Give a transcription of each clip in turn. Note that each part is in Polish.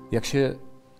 Jak się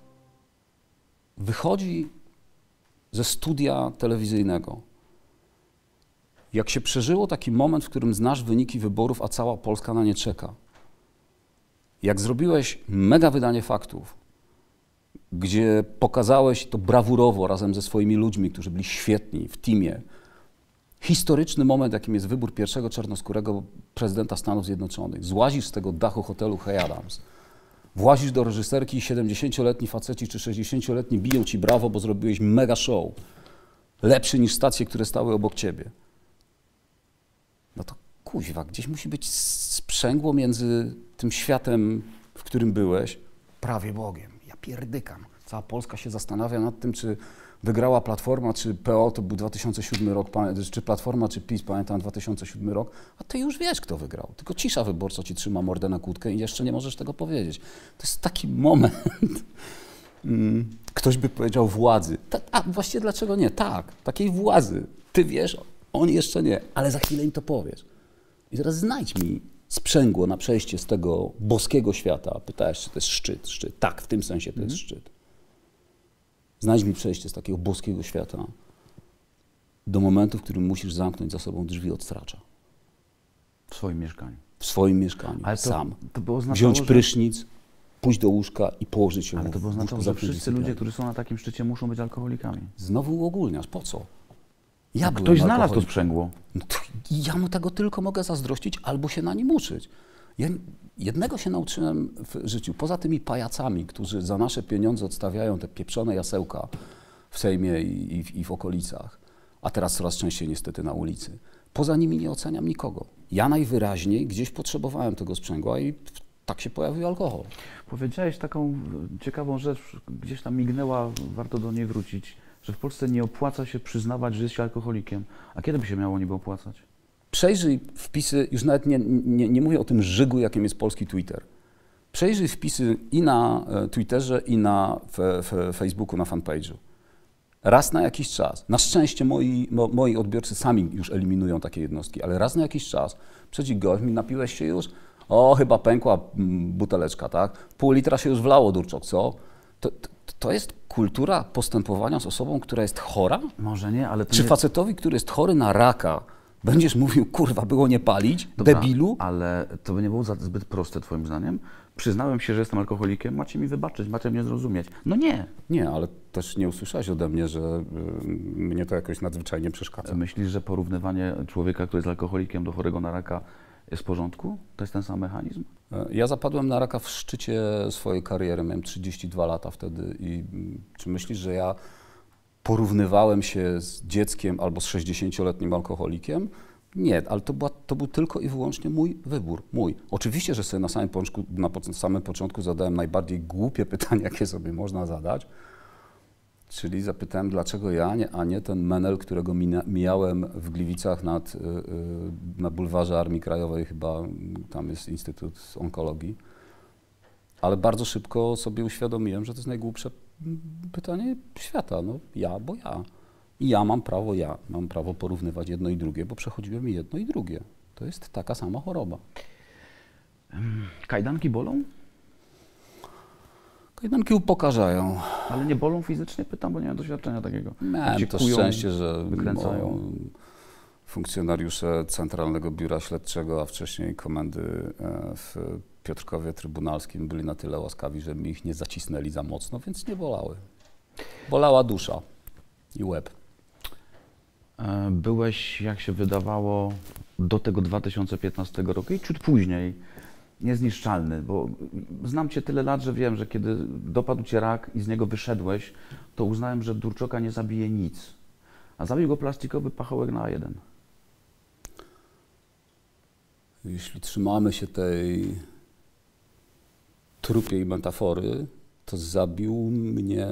wychodzi ze studia telewizyjnego, jak się przeżyło taki moment, w którym znasz wyniki wyborów, a cała Polska na nie czeka, jak zrobiłeś mega wydanie faktów, gdzie pokazałeś to brawurowo razem ze swoimi ludźmi, którzy byli świetni w teamie, historyczny moment, jakim jest wybór pierwszego czarnoskórego prezydenta Stanów Zjednoczonych, złazisz z tego dachu hotelu Hey Adams, włazisz do reżyserki, 70-letni faceci czy 60-letni biją ci brawo, bo zrobiłeś mega show, lepszy niż stacje, które stały obok ciebie. No to kuźwa, gdzieś musi być sprzęgło między tym światem, w którym byłeś, prawie Bogiem. Ja pierdykam. Cała Polska się zastanawia nad tym, czy wygrała Platforma, czy PO, to był 2007 rok, czy Platforma, czy PiS, pamiętam 2007 rok, a ty już wiesz, kto wygrał. Tylko cisza wyborcza ci trzyma mordę na kłódkę i jeszcze nie możesz tego powiedzieć. To jest taki moment, ktoś by powiedział władzy. A właściwie dlaczego nie? Tak, takiej władzy. Ty wiesz, on jeszcze nie, ale za chwilę im to powiesz. I teraz znajdź mi sprzęgło na przejście z tego boskiego świata. Pytałeś, czy to jest szczyt. Szczyt. Tak, w tym sensie to jest szczyt. Znajdź mi przejście z takiego boskiego świata do momentu, w którym musisz zamknąć za sobą drzwi od stracza. W swoim mieszkaniu. W swoim mieszkaniu, ale sam. To by oznaczało, wziąć prysznic, pójść do łóżka i położyć się ale to by oznaczało, że wszyscy ludzie, którzy są na takim szczycie, muszą być alkoholikami. Znowu uogólniasz. Po co? Ja ktoś znalazł to sprzęgło. No to ja mu tego tylko mogę zazdrościć albo się na nim uczyć. Ja jednego się nauczyłem w życiu, poza tymi pajacami, którzy za nasze pieniądze odstawiają te pieprzone jasełka w Sejmie i w okolicach, a teraz coraz częściej niestety na ulicy. Poza nimi nie oceniam nikogo. Ja najwyraźniej gdzieś potrzebowałem tego sprzęgła i tak się pojawił alkohol. Powiedziałeś taką ciekawą rzecz, gdzieś tam mignęła, warto do niej wrócić, że w Polsce nie opłaca się przyznawać, że jest się alkoholikiem. A kiedy by się miało niby opłacać? Przejrzyj wpisy, już nawet nie mówię o tym żygu, jakim jest polski Twitter. Przejrzyj wpisy i na Twitterze, i na Facebooku, na fanpage'u. Raz na jakiś czas, na szczęście moi odbiorcy sami już eliminują takie jednostki, ale raz na jakiś czas przychodzi gość, mi napiłeś się już? O, chyba pękła buteleczka, tak? Pół litra się już wlało, Durczok, co? To jest kultura postępowania z osobą, która jest chora? Może nie, ale... Czy facetowi, który jest chory na raka, będziesz mówił, kurwa, było nie palić, dobra, debilu? Ale to by nie było zbyt proste, twoim zdaniem? Przyznałem się, że jestem alkoholikiem, macie mi wybaczyć, macie mnie zrozumieć. No nie. Nie, ale też nie usłyszałeś ode mnie, że mnie to jakoś nadzwyczajnie przeszkadza. Myślisz, że porównywanie człowieka, który jest alkoholikiem, do chorego na raka jest w porządku? To jest ten sam mechanizm? Ja zapadłem na raka w szczycie swojej kariery, miałem 32 lata wtedy i czy myślisz, że ja porównywałem się z dzieckiem albo z 60-letnim alkoholikiem? Nie, ale to był tylko i wyłącznie mój wybór, mój. Oczywiście, że sobie na samym początku zadałem najbardziej głupie pytanie, jakie sobie można zadać, czyli zapytałem, dlaczego ja, a nie ten menel, którego mijałem w Gliwicach na bulwarze Armii Krajowej, chyba tam jest Instytut Onkologii, ale bardzo szybko sobie uświadomiłem, że to jest najgłupsze pytanie świata, no ja, bo ja. I ja mam prawo porównywać jedno i drugie, bo przechodziłem jedno i drugie. To jest taka sama choroba. Kajdanki bolą? Kajdanki upokarzają. Ale nie bolą fizycznie? Pytam, bo nie mam doświadczenia takiego. Miałem to szczęście, że funkcjonariusze Centralnego Biura Śledczego, a wcześniej komendy w Piotrkowie Trybunalskim byli na tyle łaskawi, że mi ich nie zacisnęli za mocno, więc nie bolały. Bolała dusza i łeb. Byłeś, jak się wydawało, do tego 2015 roku i ciut później niezniszczalny, bo znam cię tyle lat, że wiem, że kiedy dopadł cię rak i z niego wyszedłeś, to uznałem, że Durczoka nie zabije nic. A zabił go plastikowy pachołek na A1. Jeśli trzymamy się tej trupiej metafory, to zabił mnie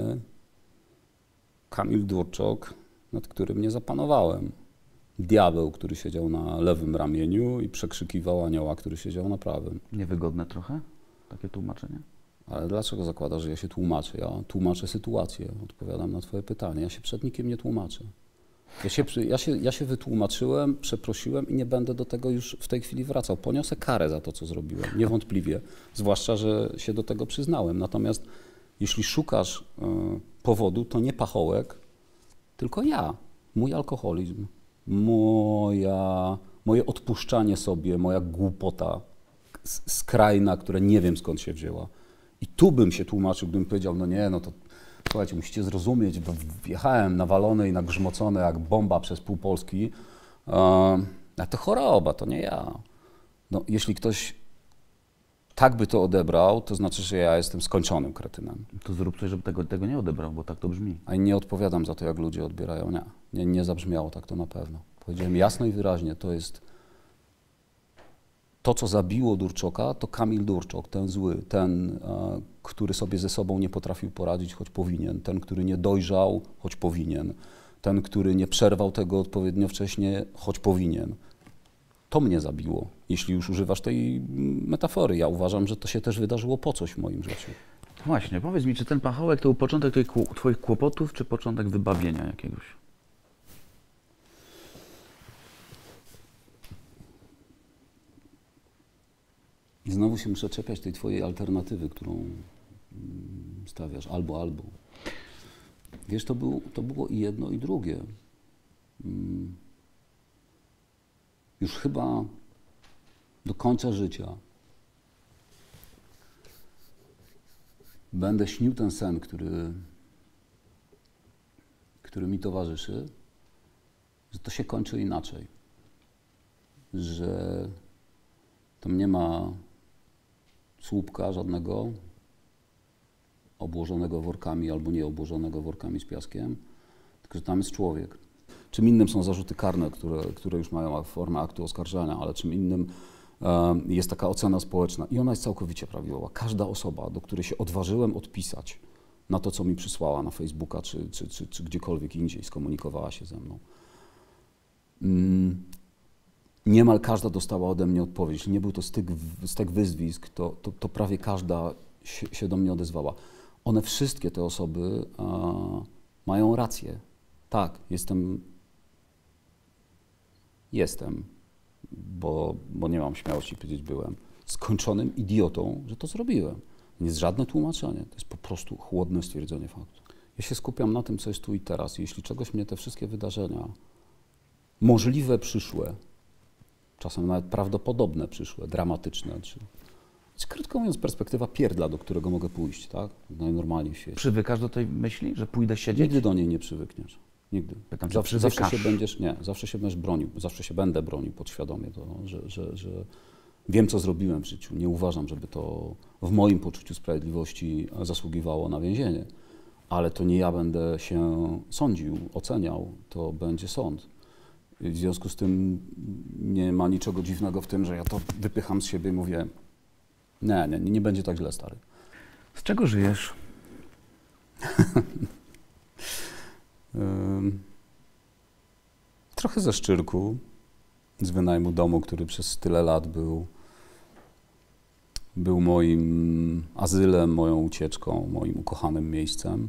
Kamil Durczok, nad którym nie zapanowałem. Diabeł, który siedział na lewym ramieniu i przekrzykiwał anioła, który siedział na prawym. Niewygodne trochę takie tłumaczenie? Ale dlaczego zakładasz, że ja się tłumaczę? Ja tłumaczę sytuację, odpowiadam na twoje pytanie. Ja się przed nikim nie tłumaczę. Ja się wytłumaczyłem, przeprosiłem i nie będę do tego już w tej chwili wracał. Poniosę karę za to, co zrobiłem, niewątpliwie. Zwłaszcza, że się do tego przyznałem. Natomiast jeśli szukasz powodu, to nie pachołek, tylko ja. Mój alkoholizm, moje odpuszczanie sobie, moja głupota skrajna, która nie wiem skąd się wzięła. I tu bym się tłumaczył, gdybym powiedział, no nie, no to słuchajcie, musicie zrozumieć, bo wjechałem nawalony i nagrzmocony jak bomba przez pół Polski, a to choroba, to nie ja. No, jeśli ktoś tak by to odebrał, to znaczy, że ja jestem skończonym kretynem. To zrób coś, żeby tego nie odebrał, bo tak to brzmi. A nie odpowiadam za to, jak ludzie odbierają. Nie zabrzmiało tak to na pewno. Powiedziałem jasno i wyraźnie, to jest to, co zabiło Durczoka, to Kamil Durczok, ten zły, ten, który sobie ze sobą nie potrafił poradzić, choć powinien, ten, który nie dojrzał, choć powinien, ten, który nie przerwał tego odpowiednio wcześnie, choć powinien. To mnie zabiło, jeśli już używasz tej metafory. Ja uważam, że to się też wydarzyło po coś w moim życiu. Właśnie, powiedz mi, czy ten pachołek to był początek twoich kłopotów, czy początek wybawienia jakiegoś? I znowu się muszę czepiać tej twojej alternatywy, którą stawiasz, albo. Wiesz, to było i jedno, i drugie. Już chyba do końca życia będę śnił ten sen, który mi towarzyszy, że to się kończy inaczej. Że tam nie ma słupka żadnego obłożonego workami albo nie obłożonego workami z piaskiem, tylko że tam jest człowiek. Czym innym są zarzuty karne, które już mają formę aktu oskarżenia, ale czym innym jest taka ocena społeczna i ona jest całkowicie prawidłowa. Każda osoba, do której się odważyłem odpisać na to, co mi przysłała na Facebooka czy gdziekolwiek indziej, skomunikowała się ze mną, niemal każda dostała ode mnie odpowiedź. Jeśli nie był to stek wyzwisk, to prawie każda się do mnie odezwała. One wszystkie, te osoby, mają rację. Tak, jestem, bo nie mam śmiałości powiedzieć, byłem skończonym idiotą, że to zrobiłem. Nie jest żadne tłumaczenie, to jest po prostu chłodne stwierdzenie faktu. Ja się skupiam na tym, co jest tu i teraz. Jeśli czegoś mnie te wszystkie wydarzenia, możliwe przyszłe, czasem nawet prawdopodobne przyszłe, dramatyczne, czy krótko mówiąc perspektywa pierdla, do którego mogę pójść, tak? Najnormalniej w świecie. Przywykasz do tej myśli, że pójdę siedzieć? Nigdy do niej nie przywykniesz. Nigdy. Pytam, zawsze się będziesz bronił, zawsze się będę bronił podświadomie, że wiem, co zrobiłem w życiu. Nie uważam, żeby to w moim poczuciu sprawiedliwości zasługiwało na więzienie. Ale to nie ja będę się sądził, oceniał, to będzie sąd. W związku z tym nie ma niczego dziwnego w tym, że ja to wypycham z siebie i mówię, nie będzie tak źle, stary. Z czego żyjesz? Trochę ze Szczyrku, z wynajmu domu, który przez tyle lat był moim azylem, moją ucieczką, moim ukochanym miejscem.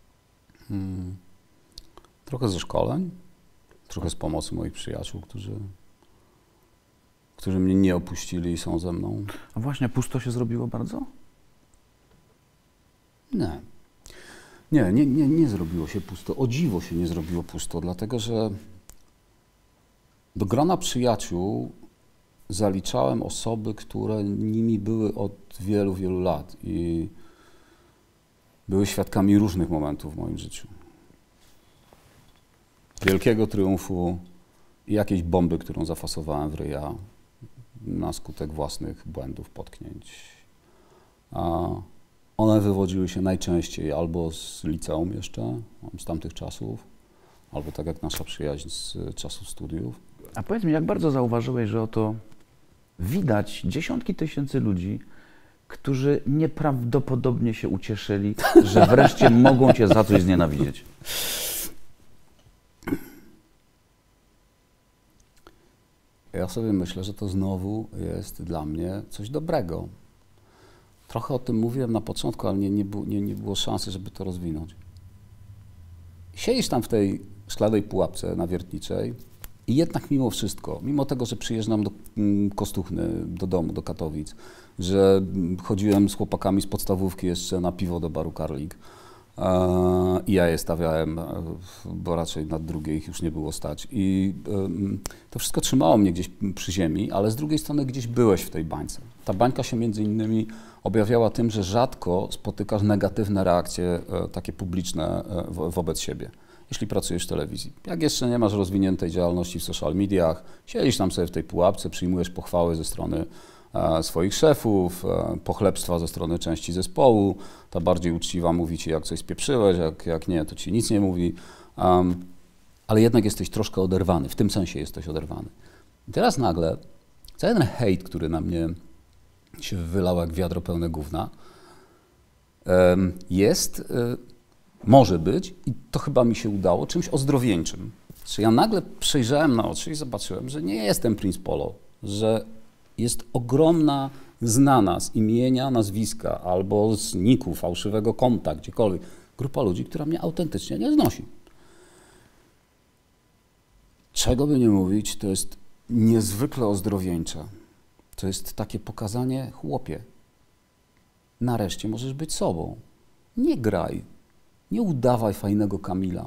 Trochę ze szkoleń, trochę z pomocy moich przyjaciół, którzy mnie nie opuścili i są ze mną. A właśnie, pusto się zrobiło bardzo? Nie zrobiło się pusto. O dziwo się nie zrobiło pusto, dlatego że do grona przyjaciół zaliczałem osoby, które nimi były od wielu, wielu lat i były świadkami różnych momentów w moim życiu. Wielkiego triumfu i jakiejś bomby, którą zafasowałem w ryja na skutek własnych błędów, potknięć. One wywodziły się najczęściej albo z liceum jeszcze, z tamtych czasów, albo tak jak nasza przyjaźń z czasów studiów. A powiedz mi, jak bardzo zauważyłeś, że oto widać dziesiątki tysięcy ludzi, którzy nieprawdopodobnie się ucieszyli, że wreszcie mogą cię za coś znienawidzieć? Ja sobie myślę, że to znowu jest dla mnie coś dobrego. Trochę o tym mówiłem na początku, ale nie było szansy, żeby to rozwinąć. Siedzisz tam Szklanej Pułapce na Wiertniczej i jednak mimo wszystko, mimo tego, że przyjeżdżam do Kostuchny, do domu, do Katowic, że chodziłem z chłopakami z podstawówki jeszcze na piwo do baru Karlik i ja je stawiałem, bo raczej na drugie ich już nie było stać i to wszystko trzymało mnie gdzieś przy ziemi, ale z drugiej strony gdzieś byłeś w tej bańce. Ta bańka się między innymi objawiała tym, że rzadko spotykasz negatywne reakcje takie publiczne wobec siebie. Jeśli pracujesz w telewizji. Jak jeszcze nie masz rozwiniętej działalności w social mediach, siedzisz tam sobie w tej pułapce, przyjmujesz pochwały ze strony swoich szefów, pochlebstwa ze strony części zespołu, ta bardziej uczciwa mówi ci, jak coś spieprzyłeś, jak nie, to ci nic nie mówi, ale jednak jesteś troszkę oderwany, w tym sensie jesteś oderwany. I teraz nagle cały ten hejt, który na mnie się wylał jak wiadro pełne gówna, może być, i to chyba mi się udało, czymś ozdrowieńczym. Czy ja nagle przejrzałem na oczy i zobaczyłem, że nie jestem Prince Polo, że jest ogromna, znana z imienia, nazwiska albo z niku, fałszywego konta, gdziekolwiek, grupa ludzi, która mnie autentycznie nie znosi. Czego by nie mówić, to jest niezwykle ozdrowieńcze. To jest takie pokazanie, chłopie, nareszcie możesz być sobą. Nie graj. Nie udawaj fajnego Kamila.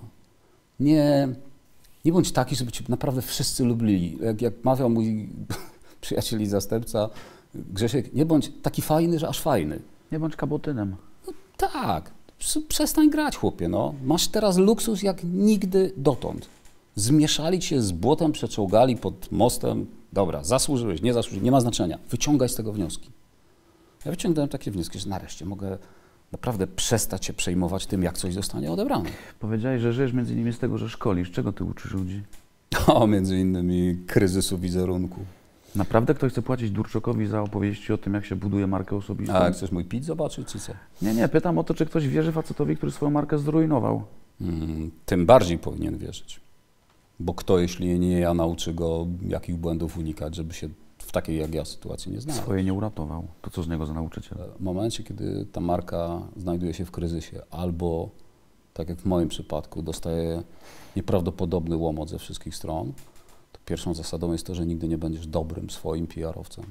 Nie bądź taki, żeby cię naprawdę wszyscy lubili. Jak mawiał mój przyjaciel i zastępca Grzesiek, nie bądź taki fajny, że aż fajny. Nie bądź kabotynem. No tak, przestań grać, chłopie. No. Masz teraz luksus jak nigdy dotąd. Zmieszali cię z błotem, przeczołgali pod mostem. Dobra, zasłużyłeś, nie zasłużyłeś, nie ma znaczenia. Wyciągaj z tego wnioski. Ja wyciągnąłem takie wnioski, że nareszcie mogę naprawdę przestać się przejmować tym, jak coś zostanie odebrane. Powiedziałeś, że żyjesz między innymi z tego, że szkolisz. Czego ty uczysz ludzi? O, między innymi kryzysu wizerunku. Naprawdę ktoś chce płacić Durczokowi za opowieści o tym, jak się buduje markę osobistą? A chcesz mój PIT zobaczyć, czy co? Nie, pytam o to, czy ktoś wierzy facetowi, który swoją markę zrujnował. Tym bardziej powinien wierzyć. Bo kto, jeśli nie ja, nauczy go, jakich błędów unikać, żeby się w takiej jak ja sytuacji nie znalazł. Swoje nie uratował. To co z niego za nauczyciel? W momencie, kiedy ta marka znajduje się w kryzysie albo, tak jak w moim przypadku, dostaje nieprawdopodobny łomot ze wszystkich stron, to pierwszą zasadą jest to, że nigdy nie będziesz dobrym swoim PR-owcem.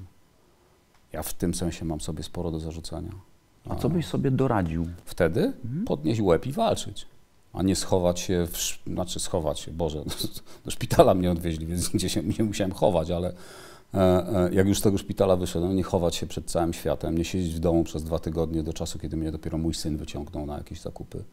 Ja w tym sensie mam sobie sporo do zarzucenia. A co byś sobie doradził? Wtedy podnieść łeb i walczyć, a nie schować się, Boże, do szpitala mnie odwieźli, więc gdzie się nie musiałem chować, ale jak już z tego szpitala wyszedłem, nie chować się przed całym światem, nie siedzieć w domu przez 2 tygodnie do czasu, kiedy mnie dopiero mój syn wyciągnął na jakieś zakupy,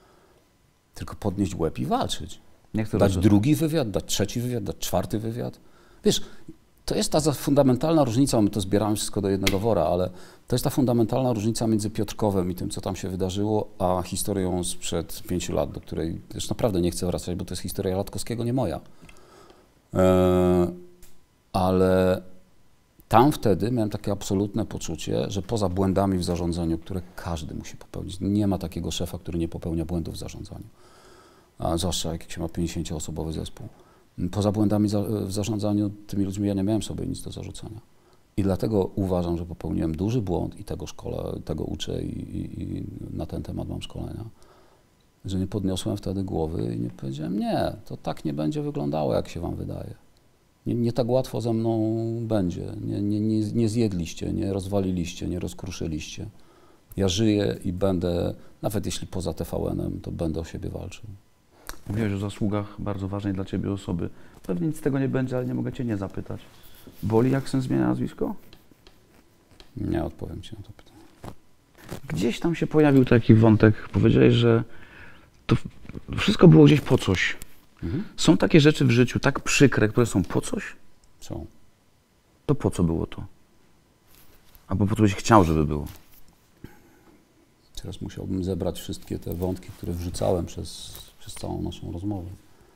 tylko podnieść łeb i walczyć. Dać drugi wywiad, dać trzeci wywiad, dać 4. wywiad. Wiesz, to jest ta fundamentalna różnica, my to zbieramy wszystko do jednego wora, ale to jest ta fundamentalna różnica między Piotrkowem i tym, co tam się wydarzyło, a historią sprzed 5 lat, do której też naprawdę nie chcę wracać, bo to jest historia Latkowskiego, nie moja. Ale tam wtedy miałem takie absolutne poczucie, że poza błędami w zarządzaniu, które każdy musi popełnić, nie ma takiego szefa, który nie popełnia błędów w zarządzaniu, a zwłaszcza jak się ma 50-osobowy zespół. Poza błędami w zarządzaniu tymi ludźmi ja nie miałem sobie nic do zarzucenia. I dlatego uważam, że popełniłem duży błąd i tego szkole, tego uczę i na ten temat mam szkolenia, że nie podniosłem wtedy głowy i nie powiedziałem, nie, to tak nie będzie wyglądało, jak się wam wydaje. Nie tak łatwo ze mną będzie. Nie zjedliście, nie rozwaliliście, nie rozkruszyliście. Ja żyję i będę, nawet jeśli poza TVN-em, to będę o siebie walczył. Mówiłeś o zasługach bardzo ważnej dla ciebie osoby. Pewnie nic z tego nie będzie, ale nie mogę cię nie zapytać. Boli, jak syn zmienia nazwisko? Nie odpowiem ci na to pytanie. Gdzieś tam się pojawił taki wątek. Powiedziałeś, że to wszystko było gdzieś po coś. Są takie rzeczy w życiu tak przykre, które są po coś? Są. To po co było to? Albo po co byś chciał, żeby było? Teraz musiałbym zebrać wszystkie te wątki, które wrzucałem przez całą naszą rozmowę.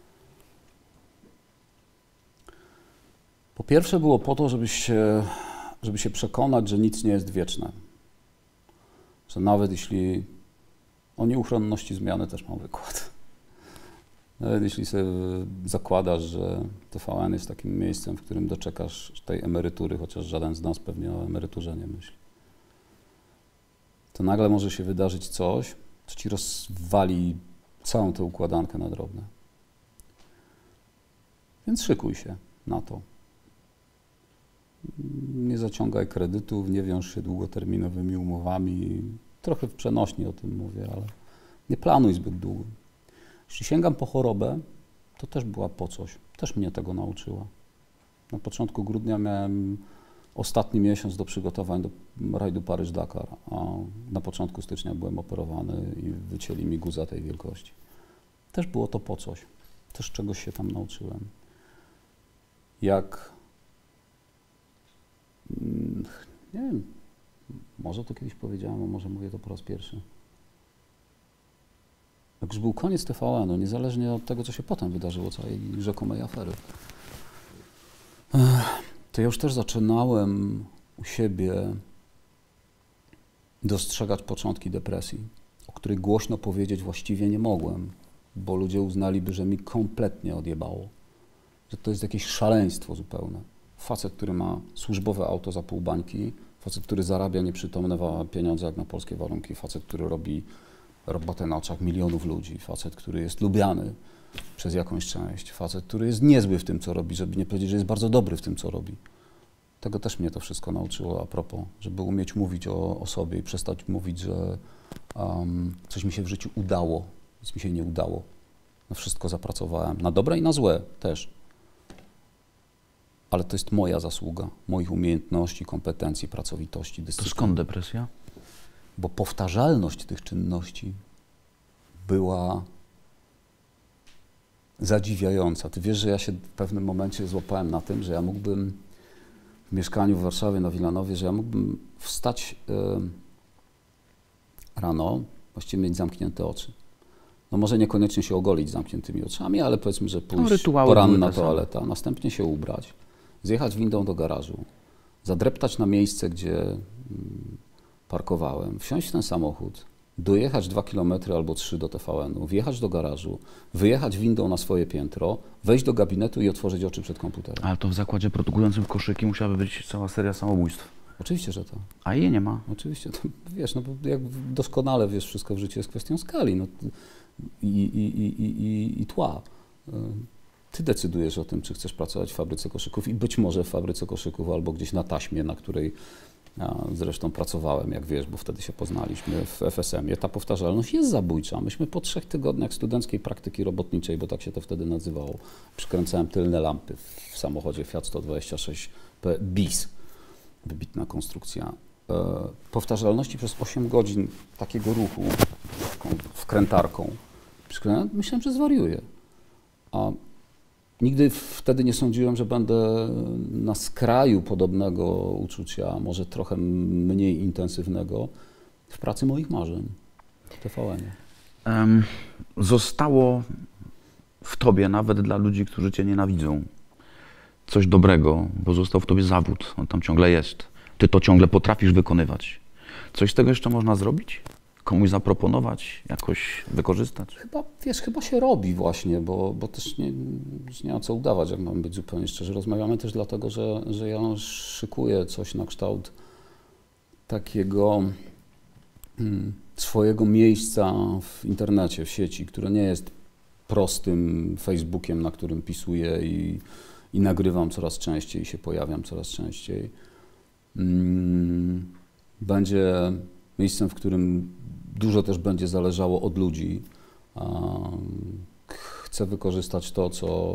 Po pierwsze było po to, żeby się przekonać, że nic nie jest wieczne. Że nawet jeśli o nieuchronności zmiany też mam wykład. Nawet jeśli sobie zakładasz, że TVN jest takim miejscem, w którym doczekasz tej emerytury, chociaż żaden z nas pewnie o emeryturze nie myśli, to nagle może się wydarzyć coś, co ci rozwali całą tę układankę na drobne. Więc szykuj się na to. Nie zaciągaj kredytów, nie wiąż się długoterminowymi umowami. Trochę przenośnie o tym mówię, ale nie planuj zbyt długo. Jeśli sięgam po chorobę, to też była po coś. Też mnie tego nauczyła. Na początku grudnia miałem ostatni miesiąc do przygotowań do rajdu Paryż-Dakar, a na początku stycznia byłem operowany i wycięli mi guza tej wielkości. Też było to po coś. Też czegoś się tam nauczyłem. Jak, nie wiem, może to kiedyś powiedziałem, a może mówię to po raz pierwszy. Jak już był koniec TVN-u, niezależnie od tego, co się potem wydarzyło, całej rzekomej afery, to ja już też zaczynałem u siebie dostrzegać początki depresji, o której głośno powiedzieć właściwie nie mogłem, bo ludzie uznaliby, że mi kompletnie odjebało, że to jest jakieś szaleństwo zupełne. Facet, który ma służbowe auto za pół bańki, facet, który zarabia nieprzytomne pieniądze jak na polskie warunki, facet, który robi robotę na oczach milionów ludzi, facet, który jest lubiany przez jakąś część, facet, który jest niezły w tym, co robi, żeby nie powiedzieć, że jest bardzo dobry w tym, co robi. Tego też mnie to wszystko nauczyło a propos, żeby umieć mówić o sobie i przestać mówić, że coś mi się w życiu udało, nic mi się nie udało. Na wszystko zapracowałem, na dobre i na złe też. Ale to jest moja zasługa, moich umiejętności, kompetencji, pracowitości, dyscypliny. To skąd depresja? Bo powtarzalność tych czynności była zadziwiająca. Ty wiesz, że ja się w pewnym momencie złapałem na tym, że ja mógłbym w mieszkaniu w Warszawie na Wilanowie, że ja mógłbym wstać rano, właściwie mieć zamknięte oczy. No może niekoniecznie się ogolić z zamkniętymi oczami, ale powiedzmy, że pójść poranna toaleta, następnie się ubrać, zjechać windą do garażu, zadreptać na miejsce, gdzie parkowałem, wsiąść w ten samochód, dojechać 2 km albo 3 do TVN-u, wjechać do garażu, wyjechać windą na swoje piętro, wejść do gabinetu i otworzyć oczy przed komputerem. Ale to w zakładzie produkującym koszyki musiałaby być cała seria samobójstw. Oczywiście, że tak. A jej nie ma. Oczywiście, to wiesz, no jak doskonale wiesz, wszystko w życiu jest kwestią skali no, i tła. Ty decydujesz o tym, czy chcesz pracować w fabryce koszyków i być może w fabryce koszyków albo gdzieś na taśmie, na której zresztą pracowałem, jak wiesz, bo wtedy się poznaliśmy w FSM-ie. Ta powtarzalność jest zabójcza. Myśmy po 3 tygodniach studenckiej praktyki robotniczej, bo tak się to wtedy nazywało, przykręcałem tylne lampy w samochodzie Fiat 126 bis. Wybitna konstrukcja. Powtarzalności przez 8 godzin takiego ruchu wkrętarką. Myślałem, że zwariuję. A nigdy wtedy nie sądziłem, że będę na skraju podobnego uczucia, może trochę mniej intensywnego, w pracy moich marzeń w TVN-ie. Zostało w tobie, nawet dla ludzi, którzy cię nienawidzą, coś dobrego, bo został w tobie zawód, on tam ciągle jest. Ty to ciągle potrafisz wykonywać. Coś z tego jeszcze można zrobić? Komuś zaproponować, jakoś wykorzystać? Chyba się robi właśnie, bo też nie ma co udawać, jak mam być zupełnie szczerzy. Rozmawiamy też dlatego, że ja szykuję coś na kształt takiego swojego miejsca w internecie, w sieci, które nie jest prostym Facebookiem, na którym pisuję i nagrywam coraz częściej i się pojawiam coraz częściej. Będzie miejscem, w którym dużo też będzie zależało od ludzi. Chcę wykorzystać to,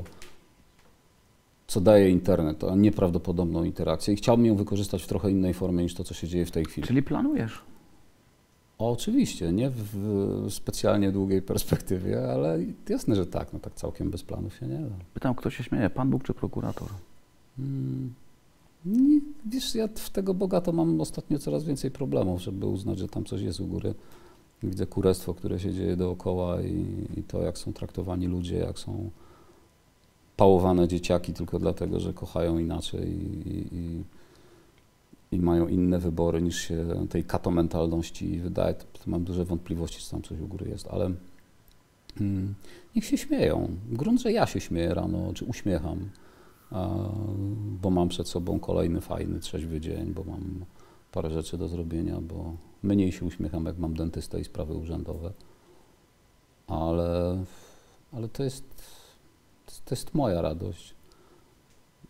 co daje internet, to nieprawdopodobną interakcję i chciałbym ją wykorzystać w trochę innej formie niż to, co się dzieje w tej chwili. Czyli planujesz? Oczywiście, nie w specjalnie długiej perspektywie, ale jasne, że tak, no tak całkiem bez planów się nie da. Pytam, kto się śmieje, Pan Bóg czy prokurator? Wiesz, ja w tego Boga to mam ostatnio coraz więcej problemów, żeby uznać, że tam coś jest u góry. Widzę kurestwo, które się dzieje dookoła i to, jak są traktowani ludzie, jak są pałowane dzieciaki tylko dlatego, że kochają inaczej i mają inne wybory niż się tej katomentalności wydaje. To mam duże wątpliwości, czy tam coś u góry jest, ale niech się śmieją. Grunt, że ja się śmieję rano, czy uśmiecham, bo mam przed sobą kolejny fajny, trzeźwy dzień, bo mam parę rzeczy do zrobienia, bo mniej się uśmiecham, jak mam dentystę i sprawy urzędowe, ale to jest moja radość.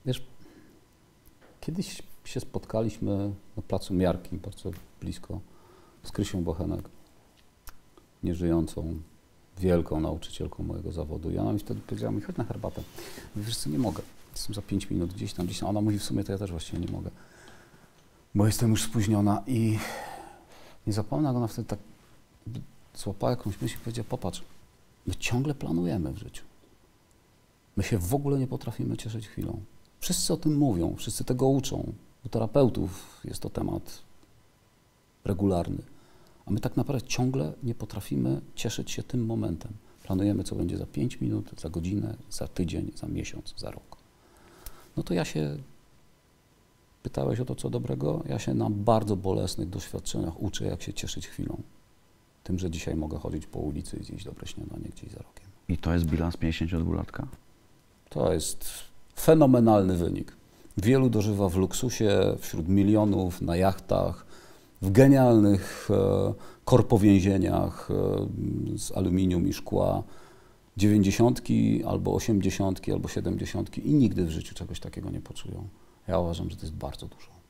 Wiesz, kiedyś się spotkaliśmy na placu Miarki, bardzo blisko, z Krysią Bochenek, nieżyjącą, wielką nauczycielką mojego zawodu. I ona mi wtedy powiedziała mi, chodź na herbatę. Mówię, wiesz co, nie mogę. Jestem za 5 minut, gdzieś tam. A ona mówi, w sumie to ja też właściwie nie mogę, bo jestem już spóźniona. I nie zapomnę, jak ona wtedy tak złapała jakąś myśl i powiedziała, popatrz, my ciągle planujemy w życiu. My się w ogóle nie potrafimy cieszyć chwilą. Wszyscy o tym mówią, wszyscy tego uczą. U terapeutów jest to temat regularny. A my tak naprawdę ciągle nie potrafimy cieszyć się tym momentem. Planujemy, co będzie za 5 minut, za godzinę, za tydzień, za miesiąc, za rok. No to ja się, pytałeś o to, co dobrego, ja się na bardzo bolesnych doświadczeniach uczę, jak się cieszyć chwilą. Tym, że dzisiaj mogę chodzić po ulicy i zjeść dobre śniadanie gdzieś za rogiem. I to jest bilans 52-latka? To jest fenomenalny wynik. Wielu dożywa w luksusie, wśród milionów, na jachtach, w genialnych korpowięzieniach z aluminium i szkła. 90, albo 80, albo 70 i nigdy w życiu czegoś takiego nie poczują. Ja uważam, że to jest bardzo dużo.